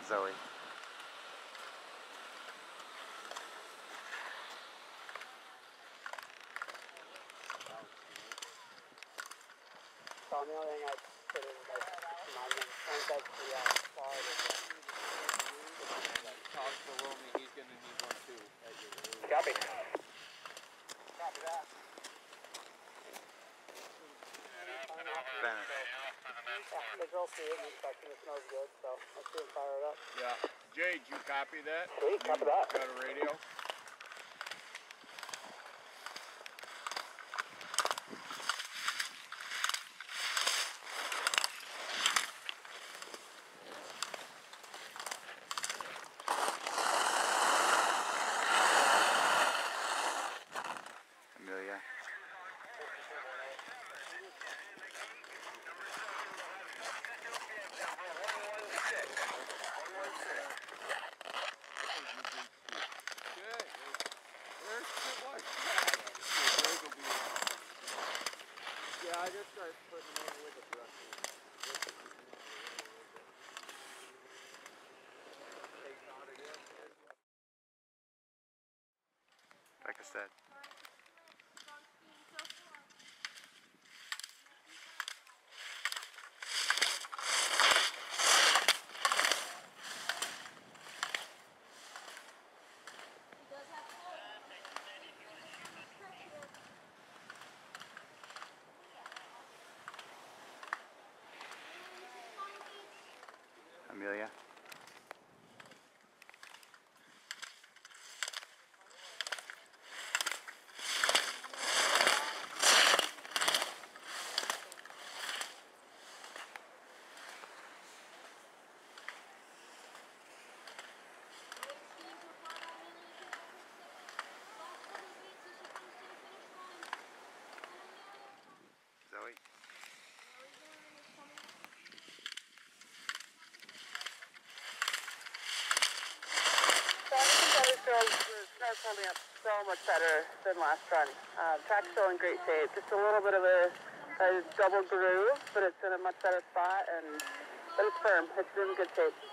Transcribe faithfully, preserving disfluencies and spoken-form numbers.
Zoe. So the only thing I put in like nine minutes, that's the uh, far Tom's below me, he's gonna need one too. Copy. Copy that. Bennett. Yeah, the girls see it and inspection, it smells good, so let's see him fire it up. Yeah. Jade, you copy that? Sweet, copy that. Got a radio? Amelia. Yeah, I just started putting them in with the brush. Like I said. Amelia. Zoe. So I think those girls, the snow's holding up so much better than last run. Uh, track's still in great shape. Just a little bit of a, a double groove, but it's in a much better spot, and but it's firm. It's in good shape.